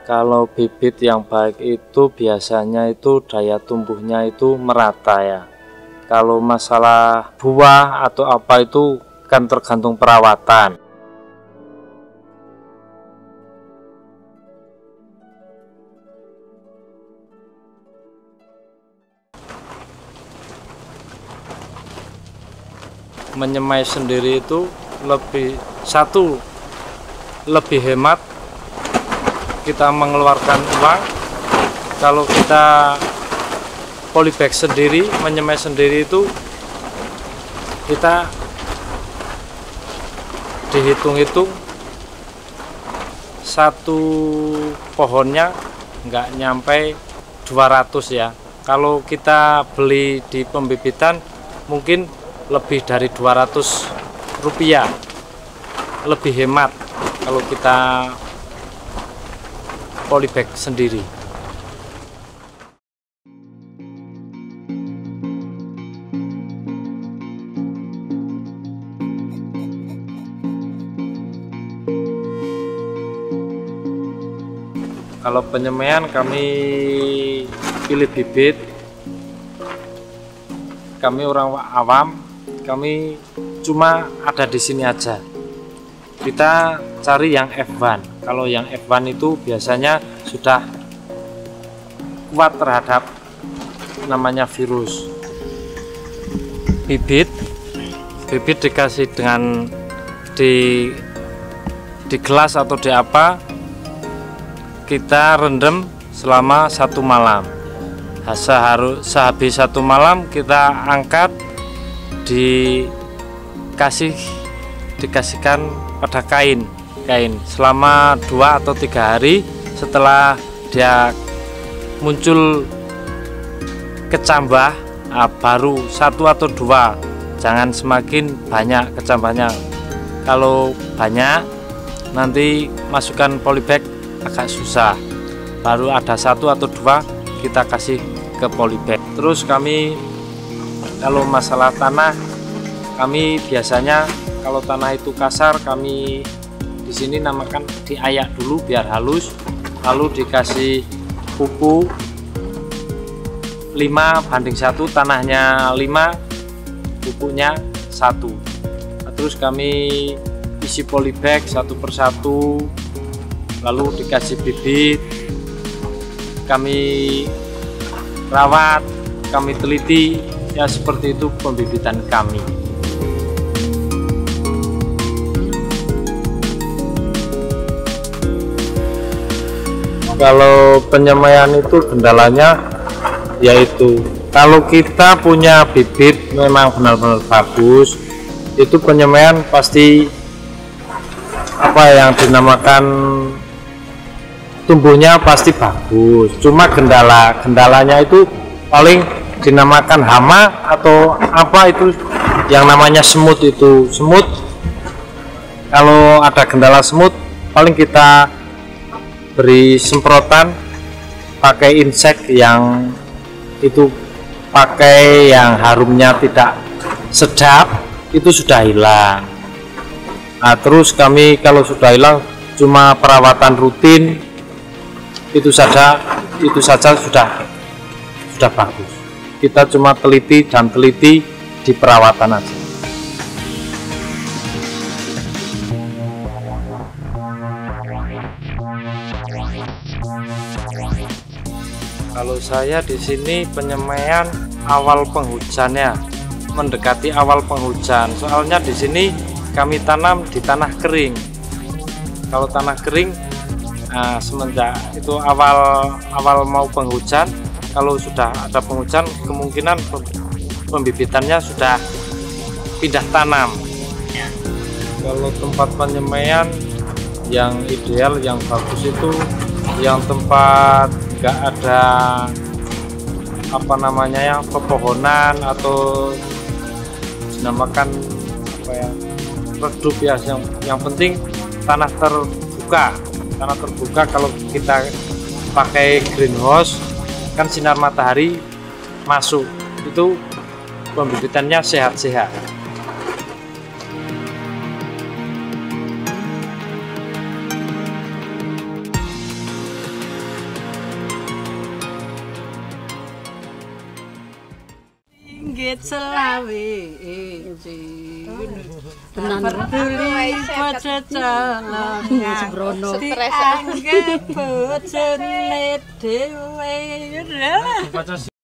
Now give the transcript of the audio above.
Kalau bibit yang baik itu biasanya itu daya tumbuhnya itu merata ya. Kalau masalah buah atau apa itu kan tergantung perawatan. Menyemai sendiri itu lebih hemat, kita mengeluarkan uang. Kalau kita polybag sendiri, menyemai sendiri itu kita dihitung-hitung satu pohonnya nggak nyampe 200 ya. Kalau kita beli di pembibitan mungkin lebih dari 200 rupiah, lebih hemat kalau kita polybag sendiri. Kalau penyemaian kami pilih bibit, kami orang awam, kami cuma ada di sini aja. Kita cari yang F1. Kalau yang F1 itu biasanya sudah kuat terhadap namanya virus. Bibit dikasih dengan di gelas atau di apa, kita rendam selama 1 malam. Sehabis 1 malam kita angkat, dikasihkan pada kain selama 2 atau 3 hari. Setelah dia muncul kecambah, baru 1 atau 2, jangan semakin banyak kecambahnya. Kalau banyak nanti masukkan polybag agak susah, baru ada 1 atau 2 kita kasih ke polybag. Terus kami kalau masalah tanah, kami biasanya kalau tanah itu kasar, kami di sini namakan diayak dulu biar halus, lalu dikasih pupuk 5:1, tanahnya 5, pupuknya 1. Terus kami isi polybag 1 persatu, lalu dikasih bibit, kami rawat, kami teliti, ya seperti itu pembibitan kami. Kalau penyemaian itu kendalanya yaitu kalau kita punya bibit memang benar-benar bagus, itu penyemaian pasti apa yang dinamakan tumbuhnya pasti bagus. Cuma kendalanya itu paling dinamakan hama atau apa itu yang namanya semut. Itu semut, kalau ada kendala semut paling kita beri semprotan pakai insek yang itu, pakai yang harumnya tidak sedap, itu sudah hilang. Nah, terus kami kalau sudah hilang cuma perawatan rutin, itu saja sudah bagus. Kita cuma teliti di perawatan aja. Kalau saya di sini penyemaian awal penghujannya, mendekati awal penghujan. Soalnya di sini kami tanam di tanah kering. Kalau tanah kering, semenjak itu awal mau penghujan, kalau sudah ada penghujan kemungkinan pembibitannya sudah pindah tanam. Kalau tempat penyemaian yang ideal, yang bagus itu yang tempat nggak ada apa namanya ya, pepohonan atau dinamakan apa ya, redup ya, yang penting tanah terbuka. Kalau kita pakai greenhouse kan sinar matahari masuk, itu pembibitannya sehat-sehat. singgit selawe tenan peduli bojo colongan sembrono dianggep bojone dhewe